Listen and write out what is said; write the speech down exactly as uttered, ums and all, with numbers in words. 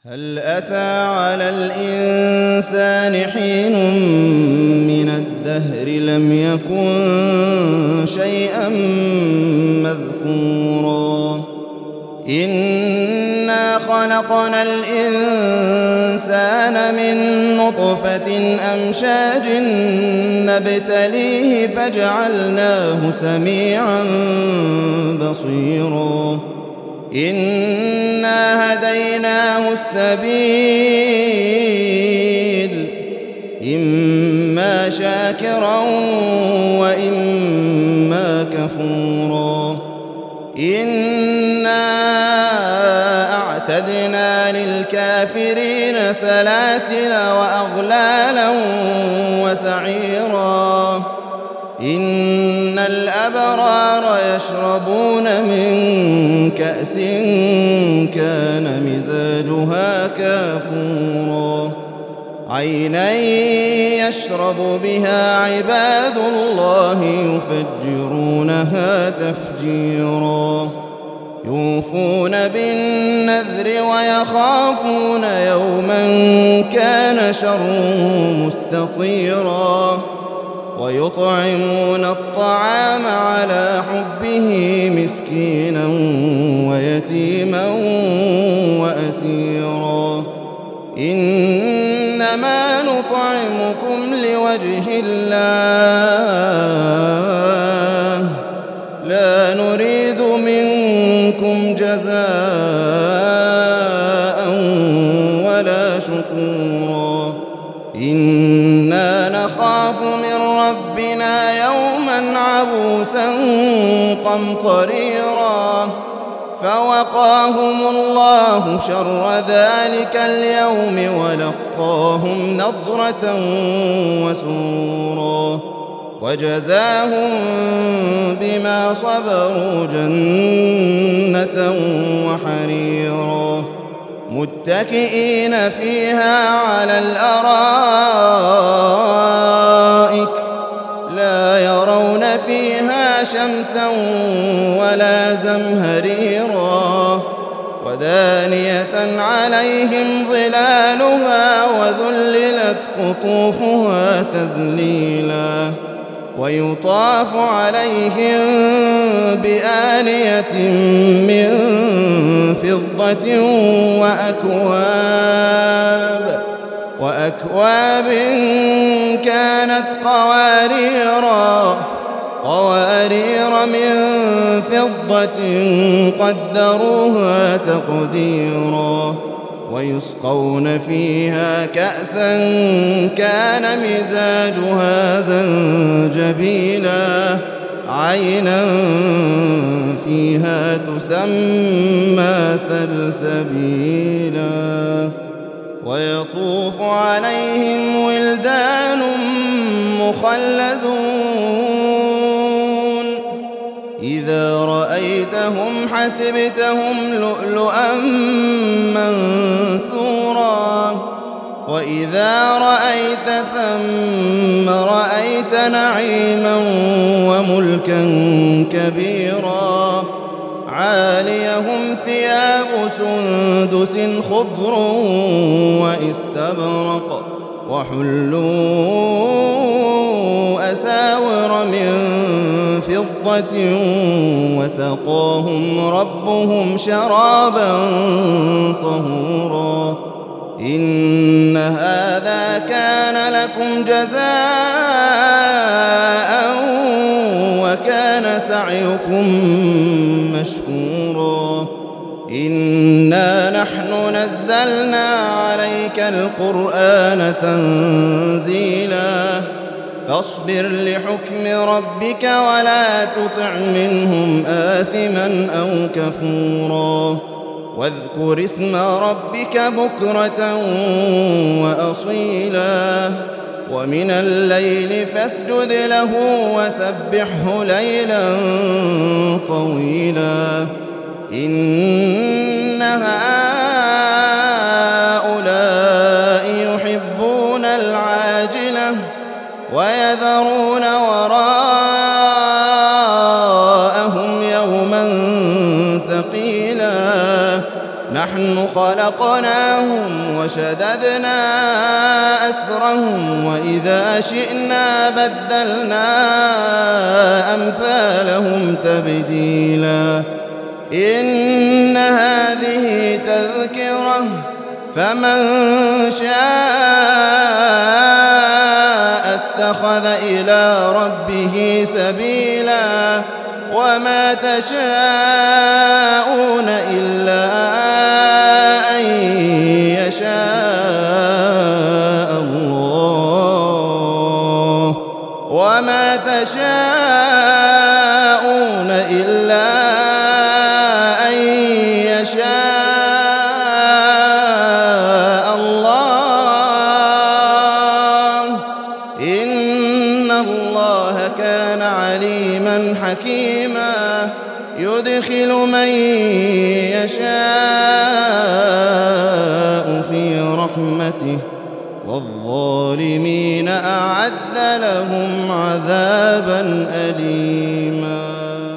هل أتى على الإنسان حين من الدهر لم يكن شيئا مذكورا إنا خلقنا الإنسان من نطفة أمشاج نبتليه فجعلناه سميعا بصيرا إنا هديناه السبيل إما شاكرا وإما كفورا إنا أعتدنا للكافرين سلاسل وأغلالا وسعيرا إن الأبرار يشربون من كأس كان مزاجها كافورا عينا يشرب بها عباد الله يفجرونها تفجيرا يوفون بالنذر ويخافون يوما كان شره مستطيرا ويطعمون الطعام على حبه مسكينا ويتيما وأسيرا إنما نطعمكم لوجه الله لا نريد منكم جزاء ولا شكورا إنا نخاف من ربنا يوما عبوسا قمطريرا فوقاهم الله شر ذلك اليوم ولقاهم نضرة وسرورا وجزاهم بما صبروا جنة وحريرا متكئين فيها على الأرائك لا يرون فيها شمسا ولا زمهريرا ودانية عليهم ظلالها وذللت قطوفها تذليلا ويطاف عليهم بآنية من فضة وأكواب وأكواب كانت قواريرا قوارير من فضة قدروها تقديرا ويسقون فيها كأسا كان مزاجها زنجبيلا عينا فيها تسمى سلسبيلا ويطوف عليهم ولدان مخلدون إذا رأيتهم حسبتهم لؤلؤا منثورا وإذا رأيت ثم رأيت نعيما وملكا كبيرا عاليهم ثياب سندس خضر واستبرق وحلوا أساور من فضة وسقاهم ربهم شرابا طهورا إن هذا كان لكم جزاء وكان سعيكم مشكورا إنا نحن نزلنا عليك القرآن تنزيلا فاصبر لحكم ربك ولا تطع منهم آثما أو كفورا واذكر اسم ربك بكرة وأصيلا ومن الليل فاسجد له وسبحه ليلا طويلا إن هؤلاء يحبون العاجلة ويذرون وراءهم يوما ثقيلا نحن خلقناهم غيرهم وشددنا أسرهم وإذا شئنا بدلنا أمثالهم تبديلا إن هذه تذكرة فمن شاء اتخذ إلى ربه سبيلا وما تشاءون إلا أن يشاء الله وما تشاءون إلا أن يشاء الله إن الله كان عليما حكيما يدخل من يشاء في رحمته والظالمين أعد لهم عذابا أليما.